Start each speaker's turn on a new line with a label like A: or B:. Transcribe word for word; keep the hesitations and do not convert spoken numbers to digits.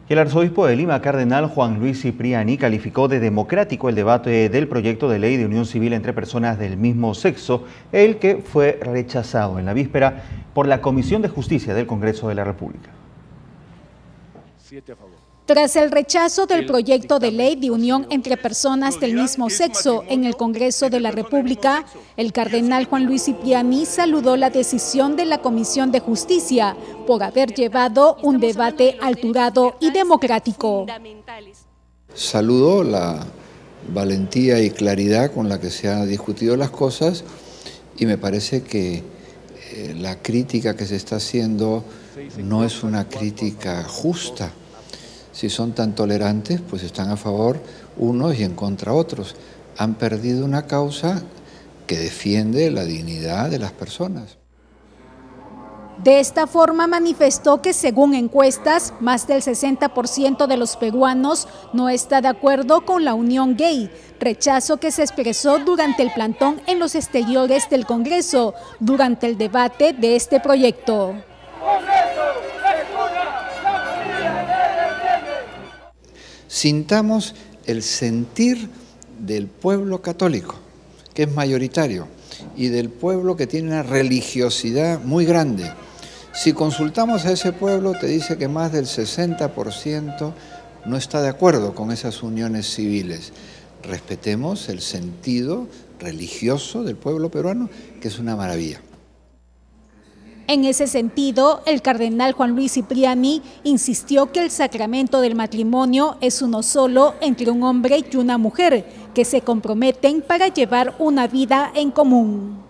A: Y el arzobispo de Lima, cardenal Juan Luis Cipriani, calificó de democrático el debate del proyecto de ley de unión civil entre personas del mismo sexo, el que fue rechazado en la víspera por la Comisión de Justicia del Congreso de la República.
B: Siete a favor.
C: Tras el rechazo del proyecto de ley de unión entre personas del mismo sexo en el Congreso de la República, el cardenal Juan Luis Cipriani saludó la decisión de la Comisión de Justicia por haber llevado un debate alturado y democrático.
D: Saludo la valentía y claridad con la que se han discutido las cosas y me parece que eh, la crítica que se está haciendo no es una crítica justa. Si son tan tolerantes, pues están a favor unos y en contra otros. Han perdido una causa que defiende la dignidad de las personas.
C: De esta forma manifestó que según encuestas, más del sesenta por ciento de los peruanos no está de acuerdo con la unión gay, rechazo que se expresó durante el plantón en los exteriores del Congreso, durante el debate de este proyecto.
D: Sintamos el sentir del pueblo católico, que es mayoritario, y del pueblo que tiene una religiosidad muy grande. Si consultamos a ese pueblo, te dice que más del sesenta por ciento no está de acuerdo con esas uniones civiles. Respetemos el sentido religioso del pueblo peruano, que es una maravilla.
C: En ese sentido, el cardenal Juan Luis Cipriani insistió que el sacramento del matrimonio es uno solo entre un hombre y una mujer, que se comprometen para llevar una vida en común.